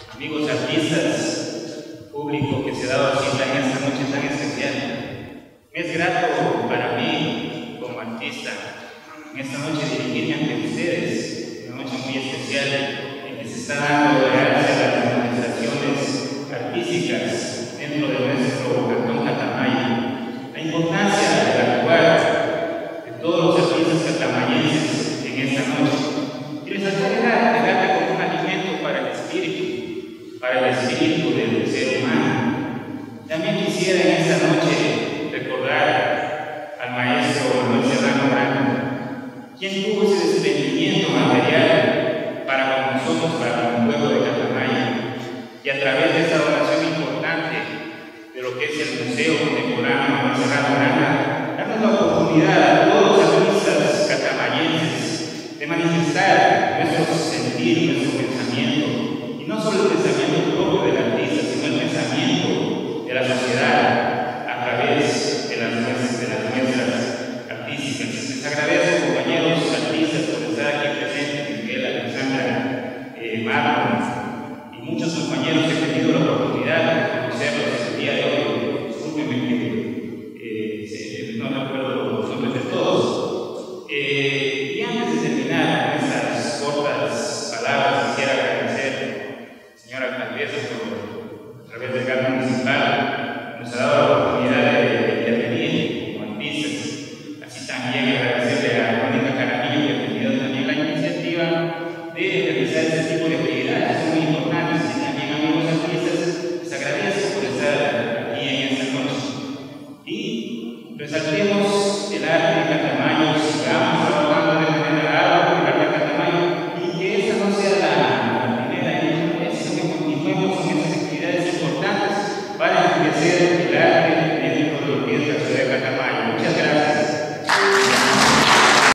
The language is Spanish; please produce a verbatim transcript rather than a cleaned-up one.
amigos artistas, público que se ha dado cita en esta noche tan especial. Me es grato para mí, como artista, en esta noche dirigirme ante ustedes, una noche muy especial en que se está dando gracias a las manifestaciones artísticas dentro de nuestro cantón Catamayo. La importancia de actuar de todos los artistas catamayenses en esta noche. Y les aconsejo pegarle como un alimento para el espíritu, para el espíritu del ser humano. También quisiera en esta noche recordar al maestro Manuel Serrano Branco, quien tuvo ese desprendimiento material para con nosotros, para con el pueblo de Catamayo, y a través de esta donación importante de lo que es el Museo Contemporáneo Manuel Serrano Branco, darnos la oportunidad a todos los artistas catamayenses de manifestar nuestro sentir, nuestro pensamiento, y no solo el pensamiento propio del artista, sino el pensamiento de la sociedad a través de las muestras, de las muestras artísticas. Les agradezco, compañeros artistas, por estar aquí presentes, Miguel, Alexandra, eh, Marlon y muchos compañeros